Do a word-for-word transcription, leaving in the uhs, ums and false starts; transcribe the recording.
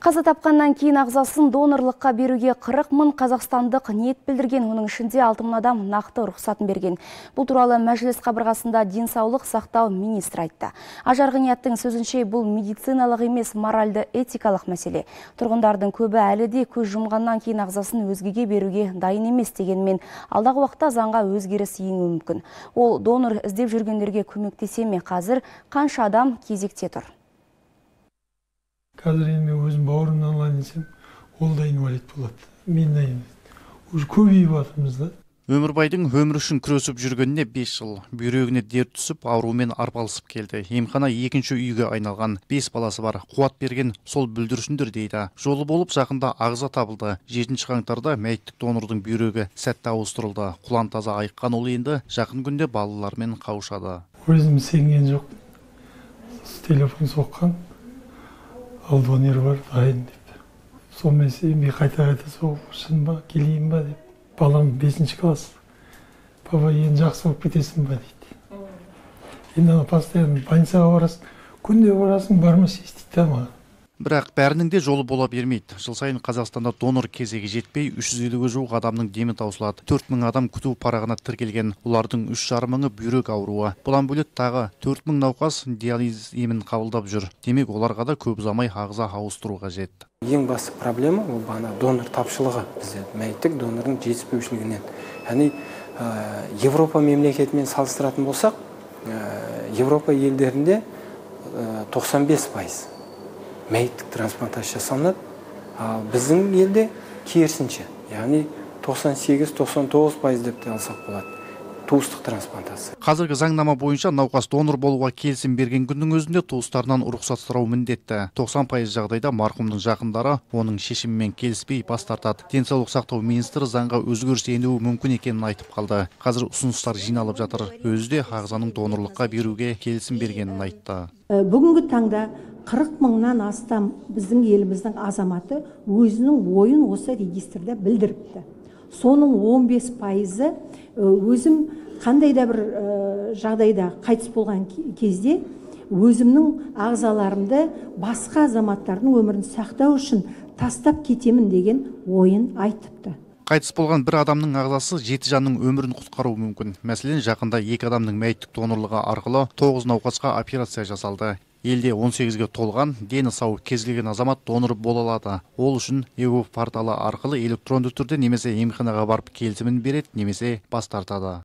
Қаза тапқаннан кейін ағзасын донорлыққа беруге қырық мың қазақстандық ниет білдірген, оның ішінде алты мың адам нақты рұқсатын берген. Бұл туралы мәжіліс қабырғасында денсаулық сақтау министрі айтты. Ажар Ғинияттың сөзінше, бұл медициналық емес, моральды этикалық мәселе. Тұрғындардың көбі әлі де көз жұмғаннан кейін ағзасын өзгеге беруге дайын емес дегенмен, алдағы уақытта заңға өзгеріс енуі мүмкін. Ол донор іздеп жүргендерге көмектесе ме? Қазір қанша адам кезекте тұр? Қазір енді мен өзім бауырымнан алайын десем, ол да инвалид болады. Мен дайын. Уже көбейіп жатырмыз да. Өмірбайдың өмір үшін күресіп жүргеніне бес жыл. Бүйрегіне дерт түсіп, аурумен арпалысып келді. Емхана екінші үйге айналған. бес баласы бар. Қуат берген сол бүлдіршіндер дейді. Жолы болып жақында ағза табылды. жетінші қаңтарда мәйіттік донордың бүйрегі сәтті ауыстырылды. Құлан таза айыққан ол енді жақын күнде балалармен қауышады. Өзім сенген жоқ. Телефон соққан. Ал донор бар, дайын деп. Сонымен мен қайта-қайта соғып, шын ба, келейін ба деп. Балам бесінші класс. Папа, енді жақсы болып кетесің ба дейді. Енді постоянно больницаға барасың, күнде барасың, бармас естейді маған. Бірақ бәрінің де жолы бола бермейді. Жыл сайын Қазақстанда донор кезегі жетпей, үш жүз елуге жуық адамның демі таусылады. төрт мың адам күту парағына тіркелген. Олардың үш жарым мыңы бүйрек ауруы. Бұдан бөлек тағы төрт мың науқас диализ емін қабылдап жүр. Демек, оларға да көп ұзамай ағза ауыстыру қажет. Ең басты проблема ол бана донор тапшылығы бізде, мәйіттік донордың жетіспеушілігінен. Яғни Европа мемлекетімен салыстыратын болсақ, Европа елдерінде тоқсан бес пайыз мәйіттік трансплантация жасалынады, ал біздің елде керісінше, яғни тоқсан сегіз тоқсан тоғыз пайыз деп те алсақ болады. Туыстық трансплантация. Қазіргі заңнама бойынша науқас донор болуға келісім берген күннің өзінде туыстарынан рұқсат сұрау міндетті. тоқсан пайыз жағдайда марқұмның жақындары оның шешімімен келіспей бас тартады. Денсаулық сақтау министрі заңға өзгеріс енуі мүмкін екенін айтып қалды. Қазір ұсыныстар жиналып жатыр. Өзі де ағзаның донорлыққа беруге келісім бергенін айтты. Бүгінгі таңда қырық мыңнан астам біздің еліміздің азаматы өзінің ойын осы регистрде білдіріпті. Соның он бес пайызы өзім қандай да бір жағдайда қайтыс болған кезде өзімнің ағзаларымды басқа азаматтардың өмірін сақтау үшін тастап кетемін деген ойын айтыпты. Қайтыс болған бір адамның ағзасы жеті жанның өмірін құтқаруы мүмкін. Мәселен, жақында екі адамның мәйіттік донорлығы арқылы тоғыз науқасқа операция жасалды. Елде он сегізге толған, дені сау кез келген азамат донор бола алады. Ол үшін ЕГО порталы арқылы электронды түрде немесе емханаға барып келісімін береді, немесе бас тартады.